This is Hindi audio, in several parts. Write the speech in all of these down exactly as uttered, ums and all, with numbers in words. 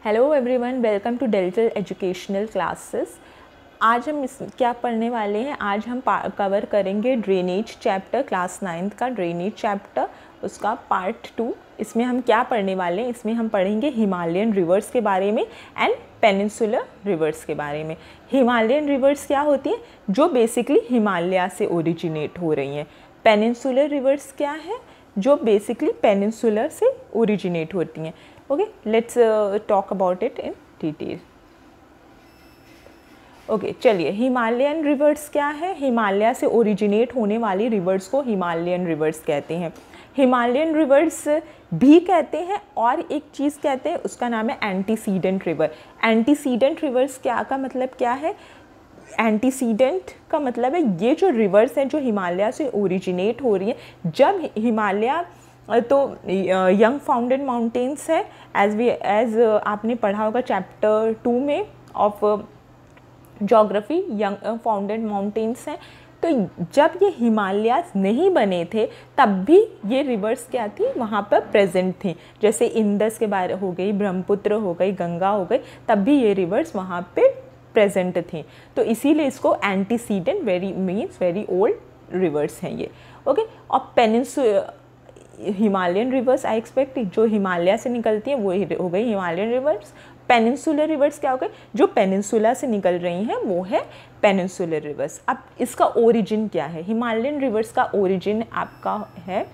Hello everyone, welcome to delta educational classes. आज हम इस क्या पढ़ने वाले हैं, आज हम कवर करेंगे ड्रेनेज चैप्टर, क्लास नाइन्थ का ड्रेनेज चैप्टर, उसका पार्ट टू। इसमें हम क्या पढ़ने वाले हैं, इसमें हम पढ़ेंगे हिमालयन रिवर्स के बारे में एंड पेनिनसुलर रिवर्स के बारे में। हिमालयन रिवर्स क्या होती है, जो बेसिकली हिमालय से ओरिजिनेट हो रही हैं। पेनिनसुलर रिवर्स क्या है, जो बेसिकली पेनिनसुलर से ओरिजिनेट होती हैं। Okay, let's talk about it in detail. Okay, चलिए, हिमालयन रिवर्स क्या है। हिमालय से ओरिजिनेट होने वाली रिवर्स को हिमालयन रिवर्स कहते हैं। हिमालयन रिवर्स भी कहते हैं और एक चीज़ कहते हैं, उसका नाम है एंटीसीडेंट रिवर। एंटीसीडेंट रिवर्स क्या का मतलब क्या है, एंटीसीडेंट का मतलब है ये जो रिवर्स हैं जो हिमालय से ओरिजिनेट हो रही है। जब हिमालय तो यंग फाउंडेड माउंटेन्स है, एज वी एज आपने पढ़ा होगा चैप्टर टू में of geography, young founded mountains हैं। तो जब ये हिमालय नहीं बने थे तब भी ये रिवर्स क्या थी, वहाँ पर प्रेजेंट थी। जैसे इंदस के बारे हो गई, ब्रह्मपुत्र हो गई, गंगा हो गई, तब भी ये रिवर्स वहाँ पे प्रेजेंट थी। तो इसीलिए इसको antecedent very means very old rivers हैं ये। ओके, और peninsular Himalayan rivers I expect जो हिमालय से निकलती हैं वो हो गई हिमालयन रिवर्स। पेनिनसुलर रिवर्स क्या हो गए, जो पेनिनसुला से निकल रही हैं वो है पेनिनसुलर रिवर्स। अब इसका ओरिजिन क्या है, हिमालयन रिवर्स का ओरिजिन आपका है,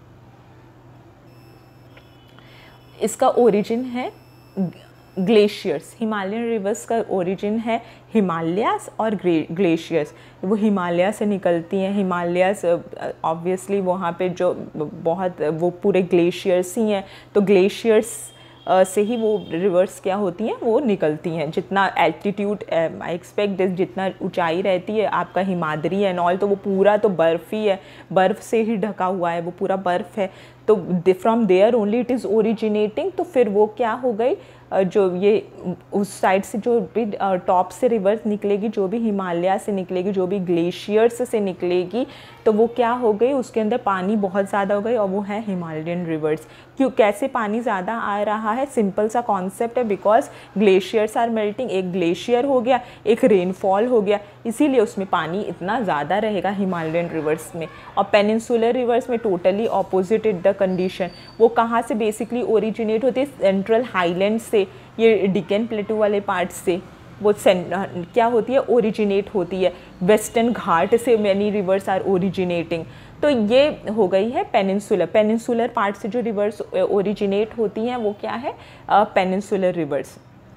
इसका ओरिजिन है ग्लेशियर्स। हिमालयन रिवर्स का ओरिजिन है हिमालयास और ग्लेशियर्स। वो हिमालय से निकलती हैं। हिमालयास ऑब्वियसली वहाँ पे जो बहुत वो पूरे ग्लेशियर्स ही हैं, तो ग्लेशियर्स से ही वो रिवर्स क्या होती हैं, वो निकलती हैं। जितना एल्टीट्यूड आई एक्सपेक्ट जितना ऊंचाई रहती है आपका हिमाद्री एंड ऑल, तो वो पूरा तो बर्फ़ ही है, बर्फ़ से ही ढका हुआ है, वो पूरा बर्फ़ है। तो from there only it is originating. तो फिर वो क्या हो गई, जो ये उस साइड से जो भी टॉप से रिवर्स निकलेगी, जो भी हिमालय से निकलेगी, जो भी ग्लेशियर्स से निकलेगी, तो वो क्या हो गई, उसके अंदर पानी बहुत ज़्यादा हो गई और वो है हिमालयन रिवर्स। क्यों, कैसे पानी ज़्यादा आ रहा है, सिंपल सा कॉन्सेप्ट है, बिकॉज ग्लेशियर्स आर मेल्टिंग। एक ग्लेशियर हो गया, एक रेनफॉल हो गया, इसीलिए उसमें पानी इतना ज़्यादा रहेगा हिमालयन रिवर्स में। और पेनिनसुलर रिवर्स में totally opposite is the condition. वो कहाँ से बेसिकली ओरिजिनेट होती है, सेंट्रल हाईलैंड से, ये डिकेन प्लेटू वाले पार्ट से वो क्या होती है, ओरिजिनेट होती है। वेस्टर्न घाट से मैनी रिवर्स आर ओरिजिनेटिंग। तो ये हो गई है पेनिनसुलर। पेनिनसुलर पार्ट से जो रिवर्स ओरिजिनेट होती हैं वो क्या है, पेनिनसुलर रिवर्स।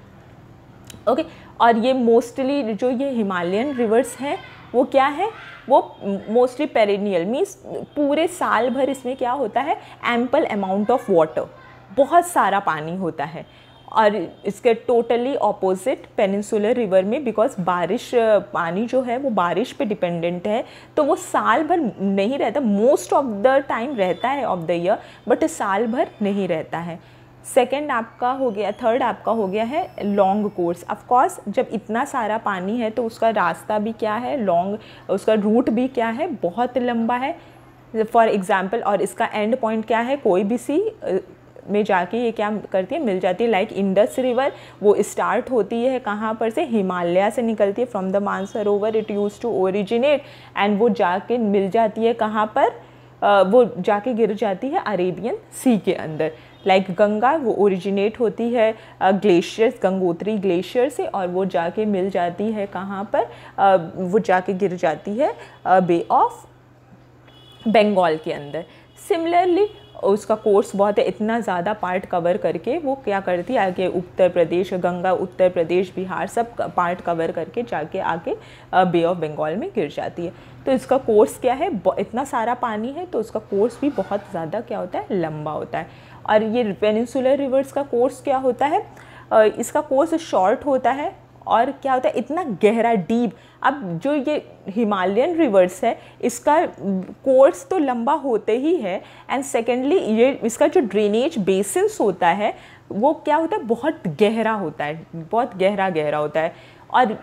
ओके okay, और ये मोस्टली जो ये हिमालयन रिवर्स हैं वो क्या है, वो मोस्टली पेरिनियल मीन्स पूरे साल भर इसमें क्या होता है, एम्पल अमाउंट ऑफ वाटर, बहुत सारा पानी होता है। और इसके टोटली ऑपोजिट पेनिनसुलर रिवर में, बिकॉज बारिश पानी जो है वो बारिश पे डिपेंडेंट है, तो वो साल भर नहीं रहता, मोस्ट ऑफ द टाइम रहता है ऑफ द ईयर, बट साल भर नहीं रहता है। सेकेंड आपका हो गया, थर्ड आपका हो गया है लॉन्ग कोर्स। ऑफ कोर्स जब इतना सारा पानी है तो उसका रास्ता भी क्या है, लॉन्ग, उसका रूट भी क्या है, बहुत लंबा है फॉर एग्जांपल। और इसका एंड पॉइंट क्या है, कोई भी सी में जाके ये क्या करती है, मिल जाती है। लाइक इंडस रिवर, वो स्टार्ट होती है कहाँ पर से, हिमालय से निकलती है, from the Mansarovar it use to originate, and वो जाके मिल जाती है कहाँ पर, uh, वो जाके गिर जाती है अरेबियन सी के अंदर। लाइक like गंगा, वो ओरिजिनेट होती है ग्लेशियर्स, गंगोत्री ग्लेशियर से, और वो जाके मिल जाती है कहाँ पर, uh, वो जाके गिर जाती है बे ऑफ बंगाल के अंदर। सिमिलरली उसका कोर्स बहुत है, इतना ज़्यादा पार्ट कवर करके वो क्या करती है, आगे उत्तर प्रदेश, गंगा उत्तर प्रदेश, बिहार, सब पार्ट कवर करके जाके आगे बे ऑफ बंगाल में गिर जाती है। तो इसका कोर्स क्या है, इतना सारा पानी है तो उसका कोर्स भी बहुत ज़्यादा क्या होता है, लंबा होता है। और ये पेनिनसुलर रिवर्स का कोर्स क्या होता है, इसका कोर्स शॉर्ट होता है और क्या होता है, इतना गहरा, डीप। अब जो ये हिमालयन रिवर्स है इसका कोर्स तो लंबा होते ही है, एंड सेकेंडली ये इसका जो ड्रेनेज बेसिन्स होता है वो क्या होता है, बहुत गहरा होता है, बहुत गहरा गहरा होता है। और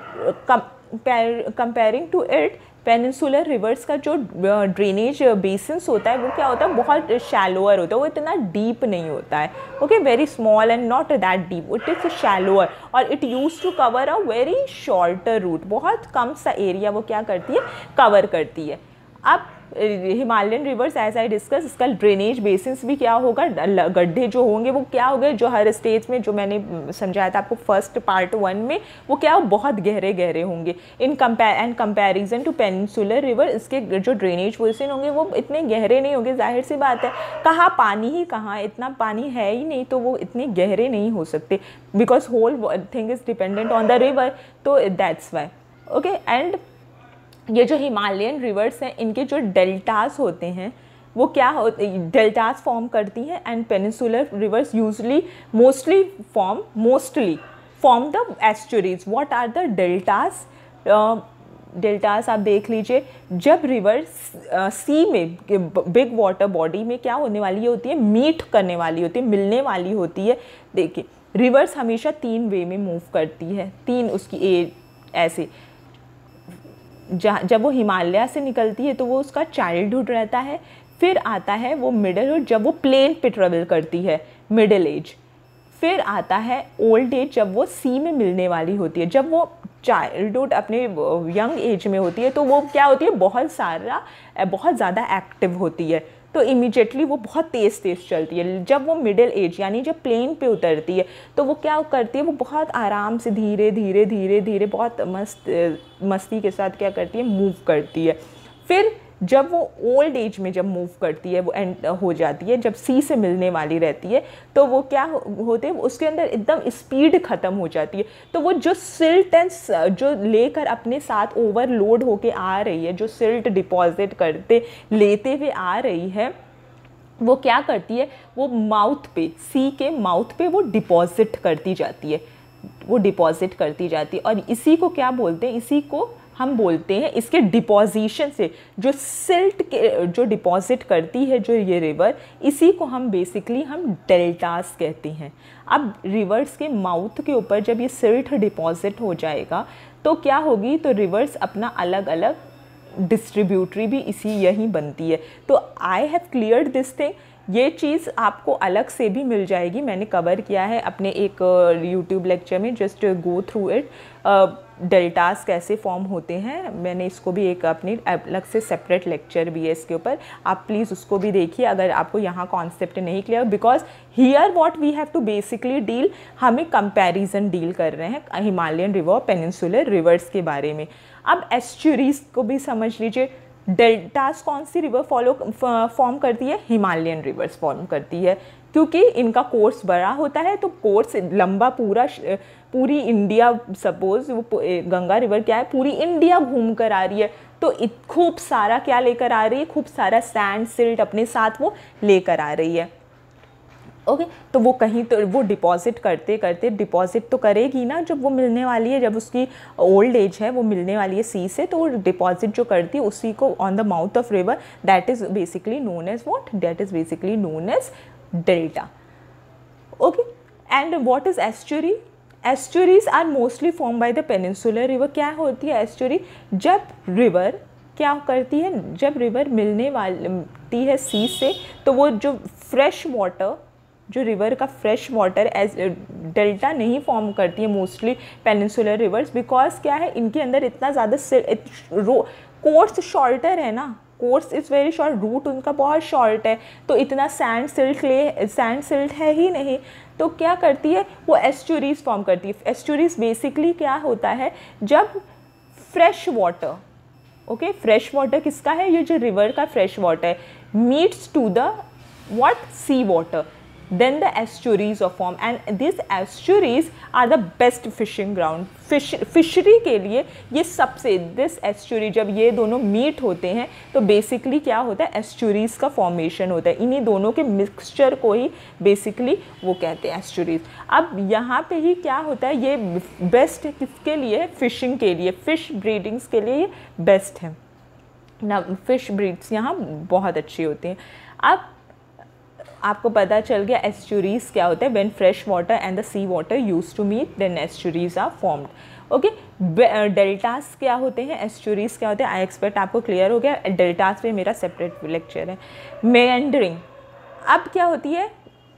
comparing to it, peninsular rivers का जो ड्रेनेज बेसिन्स होता है वो क्या होता है, बहुत शैलोअर होता है, वो इतना डीप नहीं होता है। Okay, very small and not that deep, it is shallower, और it use to cover a very shorter route, बहुत कम सा एरिया वो क्या करती है, कवर करती है। अब Himalayan rivers as I discuss, इसका ड्रेनेज बेसिन्स भी क्या होगा, गड्ढे जो होंगे वो क्या हो गए, जो हर स्टेज में, जो मैंने समझाया था आपको फर्स्ट पार्ट वन में, वो क्या बहुत गहरे गहरे होंगे। In compare and comparison to peninsular river, इसके जो ड्रेनेज बेसिन होंगे वो इतने गहरे नहीं होंगे, जाहिर सी बात है, कहाँ पानी ही कहाँ, इतना पानी है ही नहीं, तो वो इतने गहरे नहीं हो सकते, because whole thing is dependent on the river, तो दैट्स वाई। ओके, एंड ये जो हिमालयन रिवर्स हैं, इनके जो डेल्टास होते हैं वो क्या होते, डेल्टास फॉर्म करती हैं, and peninsular rivers usually mostly form mostly form the estuaries. What are the deltas? Deltas आप देख लीजिए, जब रिवर सी में, बिग वाटर बॉडी में क्या होने वाली होती है, मीट करने वाली होती है, मिलने वाली होती है। देखिए, रिवर्स हमेशा तीन वे में मूव करती है, तीन उसकी एज ऐसे, जब वो हिमालय से निकलती है तो वो उसका चाइल्डहुड रहता है, फिर आता है वो मिडलहुड जब वो प्लेन पे ट्रेवल करती है, मिडिल एज, फिर आता है ओल्ड एज जब वो सी में मिलने वाली होती है। जब वो चाइल्डहुड अपने यंग एज में होती है तो वो क्या होती है, बहुत सारा बहुत ज़्यादा एक्टिव होती है, तो इमीडिएटली वो बहुत तेज़ तेज़ चलती है। जब वो मिडिल एज यानी जब प्लेन पे उतरती है तो वो क्या करती है, वो बहुत आराम से धीरे धीरे धीरे धीरे बहुत मस्त मस्ती के साथ क्या करती है, मूव करती है। फिर जब वो ओल्ड एज में जब मूव करती है, वो एंड हो जाती है, जब सी से मिलने वाली रहती है, तो वो क्या होते हैं, उसके अंदर एकदम स्पीड ख़त्म हो जाती है। तो वो जो सिल्ट एंड जो लेकर अपने साथ ओवरलोड होके आ रही है, जो सिल्ट डिपॉजिट करते लेते हुए आ रही है, वो क्या करती है, वो माउथ पे, सी के माउथ पे वो डिपॉजिट करती जाती है, वो डिपॉजिट करती जाती है। और इसी को क्या बोलते हैं, इसी को हम बोलते हैं, इसके डिपॉजिशन से जो सिल्ट के जो डिपॉजिट करती है जो ये रिवर, इसी को हम बेसिकली हम डेल्टास कहते हैं। अब रिवर्स के माउथ के ऊपर जब ये सिल्ट डिपॉजिट हो जाएगा तो क्या होगी, तो रिवर्स अपना अलग अलग डिस्ट्रीब्यूटरी भी इसी यही बनती है। तो I have cleared this thing, ये चीज़ आपको अलग से भी मिल जाएगी, मैंने कवर किया है अपने एक यूट्यूब लेक्चर में, just go through it, deltas कैसे फॉर्म होते हैं, मैंने इसको भी एक अपनी अलग से सेपरेट लेक्चर भी है इसके ऊपर, आप प्लीज़ उसको भी देखिए अगर आपको यहाँ कॉन्सेप्ट नहीं clear, because here what we have to basically deal, हमें कंपैरिजन डील कर रहे हैं हिमालयन रिवर पेनिनसुलर रिवर्स के बारे में। अब एस्चुरीज को भी समझ लीजिए, डेल्टास कौन सी रिवर फॉलो फॉर्म करती है, हिमालयन रिवर्स फॉर्म करती है, क्योंकि इनका कोर्स बड़ा होता है, तो कोर्स लंबा, पूरा पूरी इंडिया, सपोज वो गंगा रिवर क्या है, पूरी इंडिया घूम कर आ रही है, तो खूब सारा क्या लेकर आ रही है, खूब सारा सैंड सिल्ट अपने साथ वो लेकर आ रही है। ओके okay, तो वो कहीं तो वो डिपॉजिट करते करते, डिपॉजिट तो करेगी ना जब वो मिलने वाली है, जब उसकी ओल्ड एज है, वो मिलने वाली है सी से, तो वो डिपॉजिट जो करती है उसी को on the mouth of river, that is basically known as what, that is basically known as delta. Okay, and what is estuary? Estuaries are mostly form by the peninsular river. क्या होती है एस्चुरी? जब रिवर क्या करती है, जब रिवर मिलने वाली है सी से, तो वो जो फ्रेश वाटर, जो रिवर का फ्रेश वाटर एज डेल्टा नहीं फॉर्म करती है मोस्टली पेनिनसुलर रिवर्स, बिकॉज क्या है, इनके अंदर इतना ज़्यादा कोर्स शॉर्टर है ना, course is very short, route उनका बहुत शॉर्ट है, तो इतना सैंड सिल्ट ले सैंड सिल्ट है ही नहीं, तो क्या करती है, वो एस्चुरीज फॉर्म करती है। एस्चुरीज बेसिकली क्या होता है, जब fresh water, okay, fresh water किसका है, ये जो रिवर का fresh water meets to the what, sea water, then the estuaries are formed, and these estuaries are the best fishing ground, fish fishery के लिए ये सबसे, दिस एस्चुरी जब ये दोनों मीट होते हैं तो बेसिकली क्या होता है, एस्चुरीज का फॉर्मेशन होता है, इन्हीं दोनों के मिक्सचर को ही बेसिकली वो कहते हैं एस्चुरीज। अब यहाँ पे ही क्या होता है, ये बेस्ट किसके लिए, फिशिंग के लिए, फिश ब्रीडिंग्स के लिए ये बेस्ट है ना, फिश ब्रीड्स यहाँ बहुत अच्छी होती हैं। अब आपको पता चल गया एस्चुरीज क्या होता है। When fresh water and the sea water use to meet then estuaries are formed. Okay, deltas क्या होते हैं, एस्चुरीज क्या होते हैं, आई एक्सपेक्ट आपको क्लियर हो गया। डेल्टास पे मेरा सेपरेट लेक्चर है। मेएंडरिंग, अब क्या होती है,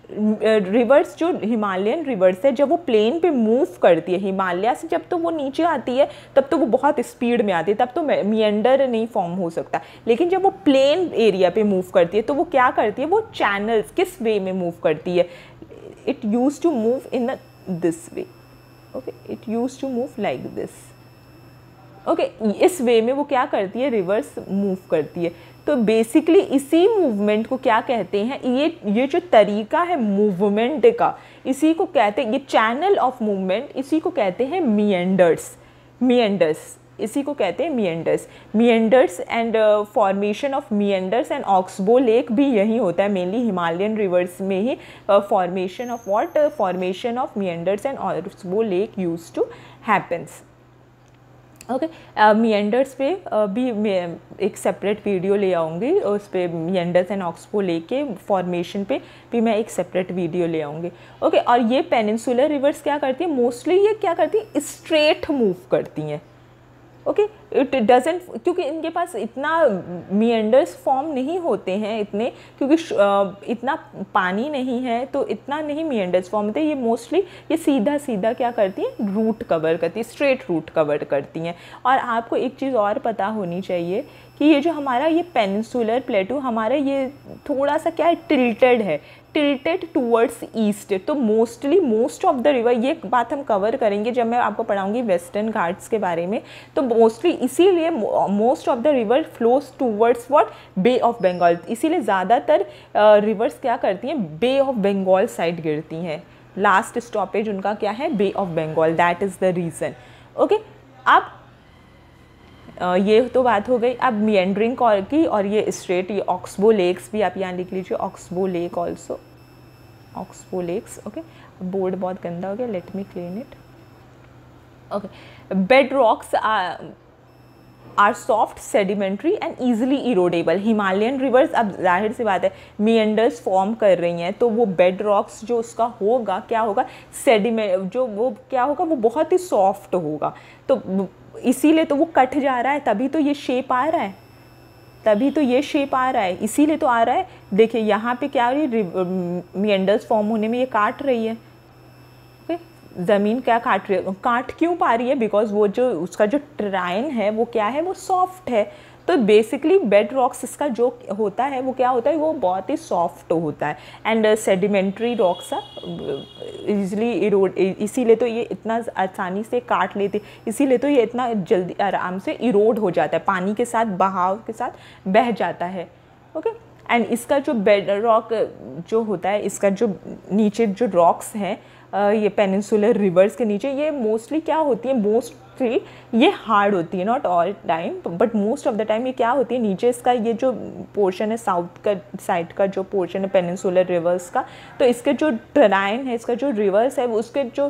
रिवर्स जो हिमालयन रिवर्स है जब वो प्लेन पे मूव करती है, हिमालय से जब तो वो नीचे आती है तब तो वो बहुत स्पीड में आती है, तब तो मिएंडर नहीं फॉर्म हो सकता। लेकिन जब वो प्लेन एरिया पे मूव करती है तो वो क्या करती है, वो चैनल्स किस वे में मूव करती है, it use to move in this way. Okay, it use to move like this. Okay, इस वे में वो क्या करती है, रिवर्स मूव करती है। तो बेसिकली इसी मूवमेंट को क्या कहते हैं, ये ये जो तरीका है मूवमेंट का, इसी को कहते हैं, ये चैनल ऑफ मूवमेंट, इसी को कहते हैं मिएंडर्स। मिएंडर्स इसी को कहते हैं meanders. Meanders and formation of meanders and oxbow lake भी यही होता है, मेनली हिमालयन रिवर्स में ही formation of what, formation of meanders and oxbow lake use to happens. Okay, meanders पे uh, भी मैं एक सेपरेट वीडियो ले आऊँगी, उस पर मिएंडर्स एंड ऑक्सबो लेक के फॉर्मेशन पे भी मैं एक सेपरेट वीडियो ले आऊँगी। ओके, और ये पेनिनसुलर रिवर्स क्या करती है, मोस्टली ये क्या करती है, स्ट्रेट मूव करती हैं। ओके, इट डजेंट, क्योंकि इनके पास इतना मिएंडर्स फॉर्म नहीं होते हैं इतने, क्योंकि uh, इतना पानी नहीं है तो इतना नहीं मिएंडर्स फॉर्म होते। ये मोस्टली ये सीधा सीधा क्या करती हैं, रूट कवर करती है, स्ट्रेट रूट कवर करती हैं। और आपको एक चीज़ और पता होनी चाहिए कि ये जो हमारा ये पेनिनसुलर प्लेटू हमारा ये थोड़ा सा क्या है, टिल्टेड है, टिल्टेड टूवर्ड्स ईस्ट। तो mostly most of the river, ये बात हम कवर करेंगे जब मैं आपको पढ़ाऊंगी वेस्टर्न घाट्स के बारे में। तो मोस्टली इसीलिए most of the river flows towards what, bay of Bengal. इसीलिए ज़्यादातर रिवर्स क्या करती हैं, बे ऑफ बंगाल साइड गिरती हैं। लास्ट स्टॉपेज उनका क्या है, bay of Bengal, that is the reason. Okay, अब Uh, ये तो बात हो गई। अब मिएंडरिंग की और ये स्ट्रेट, ये ऑक्सबो लेक्स भी आप यहाँ लिख लीजिए, oxbow lake also, oxbow lakes. Okay, board बहुत गंदा हो गया, let me clean it. Okay, bed rocks are soft, sedimentary and easily erodible. Himalayan rivers, अब जाहिर सी बात है मिएंडर्स फॉर्म कर रही हैं तो वो बेड रॉक्स जो उसका होगा क्या होगा, सेडिमेंट जो वो क्या होगा, वो बहुत ही सॉफ्ट होगा। तो इसीलिए तो वो कट जा रहा है, तभी तो ये शेप आ रहा है, तभी तो ये शेप आ रहा है, इसीलिए तो आ रहा है। देखिए यहाँ पे क्या हो रही है, मिएंडर्स फॉर्म होने में ये काट रही है। ओके, ज़मीन क्या काट रही है, काट क्यों पा रही है, बिकॉज वो जो उसका जो टराइन है वो क्या है, वो सॉफ्ट है। तो बेसिकली बेड रॉक्स इसका जो होता है वो क्या होता है, वो बहुत ही सॉफ्ट होता है। And sedimentary rocks easily erode, इसीलिए तो ये इतना आसानी से काट लेते, इसीलिए तो ये इतना जल्दी आराम से इरोड हो जाता है, पानी के साथ, बहाव के साथ बह जाता है। ओके, एंड इसका जो बेड रॉक जो होता है, इसका जो नीचे जो रॉक्स हैं ये पेनिनसुलर रिवर्स के नीचे, ये मोस्टली क्या होती है, मोस्टली ये हार्ड होती है, not all time but most of the time ये क्या होती है, नीचे इसका ये जो पोर्शन है साउथ का साइड का जो पोर्शन है पेनिनसुलर रिवर्स का, तो इसके जो टराइन है, इसका जो रिवर्स है, उसके जो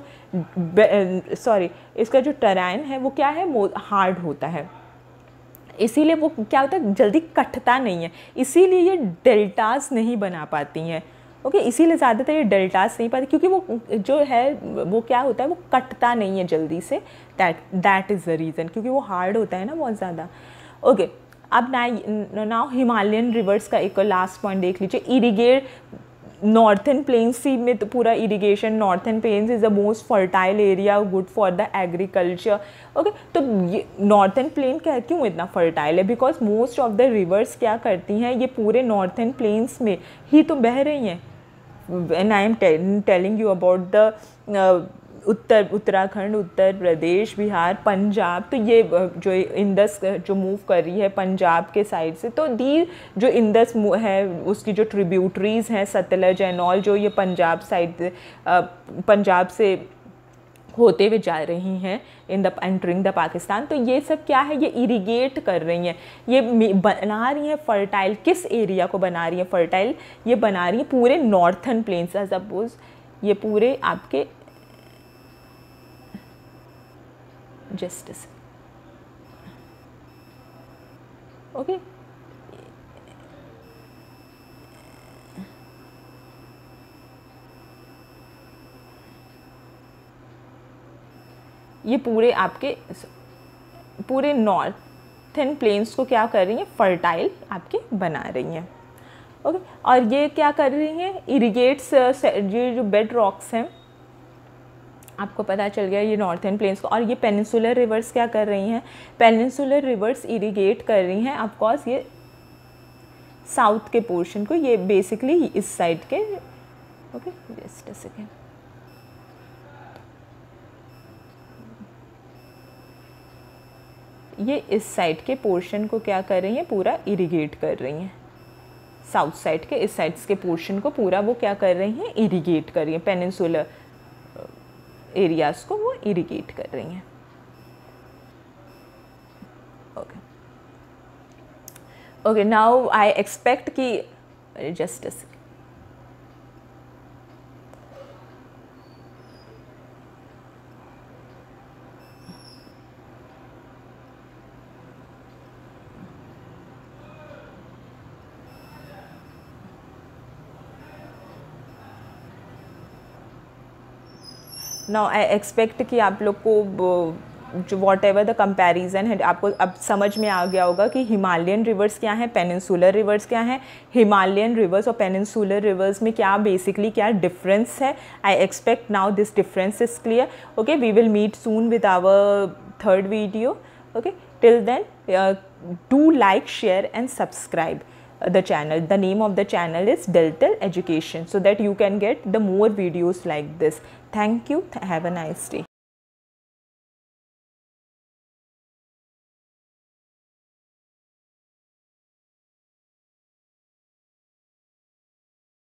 सॉरी इसका जो टराइन है वो क्या है, हार्ड होता है। इसीलिए वो क्या होता है, जल्दी कटता नहीं है, इसीलिए ये डेल्टास नहीं बना पाती हैं। ओके okay, इसीलिए ज़्यादातर ये डेल्टास नहीं पाती, क्योंकि वो जो है वो क्या होता है, वो कटता नहीं है जल्दी से, that that is the reason, क्योंकि वो हार्ड होता है ना बहुत ज़्यादा। ओके, अब ना नाउ हिमालयन रिवर्स का एक लास्ट पॉइंट देख लीजिए, इरीगेट नॉर्थन प्लेन्स सी में तो पूरा irrigation, northern plains is the most fertile area, good for the agriculture. Okay, तो ये नॉर्थन प्लेन क्या क्यों इतना फर्टाइल है, because most of the rivers क्या करती हैं, ये पूरे नॉर्थन प्लेन्स में ही तो बह रही हैं। When I am telling you about the uh, उत्तर उत्तराखंड, उत्तर प्रदेश, बिहार, पंजाब, तो ये जो इंदस जो मूव कर रही है पंजाब के साइड से, तो दी जो इंदस है उसकी जो ट्रिब्यूटरीज हैं सतलज एंड ऑल, जो ये पंजाब साइड पंजाब से होते हुए जा रही हैं in the entering the Pakistan, तो ये सब क्या है, ये इरिगेट कर रही हैं, ये बना रही हैं फर्टाइल। किस एरिया को बना रही हैं फर्टाइल, ये बना रही हैं पूरे नॉर्थन प्लेन्स। सपोज ये पूरे आपके जस्टिस ओके ये पूरे आपके पूरे नॉर्थन प्लेन्स को क्या कर रही हैं, फर्टाइल आपके बना रही हैं। ओके, और ये क्या कर रही हैं, इरिगेट्स, ये जो बेड रॉक्स हैं आपको पता चल गया ये नॉर्थन प्लेन्स को, और ये पेनिनसुलर रिवर्स क्या कर रही हैं, पेनिनसुलर रिवर्स इरिगेट कर रही हैं ऑफकोर्स ये साउथ के पोर्शन को, ये बेसिकली इस साइड के। ओके जस्ट अ सेकेंड, ये इस साइड के पोर्शन को क्या कर रही हैं, पूरा इरिगेट कर रही हैं, साउथ साइड के इस साइड्स के पोर्शन को पूरा वो क्या कर रही हैं, इरिगेट कर रही हैं, पेनिनसुलर एरियाज़ को वो इरिगेट कर रही हैं। Okay okay, now I expect कि जस्ट नाउ आई एक्सपेक्ट कि आप लोग को जो वॉट एवर द कंपेरिजन है आपको अब समझ में आ गया होगा कि हिमालयन रिवर्स क्या हैं, पेनिनसुलर रिवर्स क्या हैं, हिमालयन रिवर्स और पेनिनसुलर रिवर्स में क्या बेसिकली क्या डिफरेंस है। I expect now this difference is clear. Okay, we will meet soon with our third video. Okay, till then do like, share and subscribe the channel. The name of the channel is Deltel Education, so that you can get the more videos like this. Thank you. Have a nice day.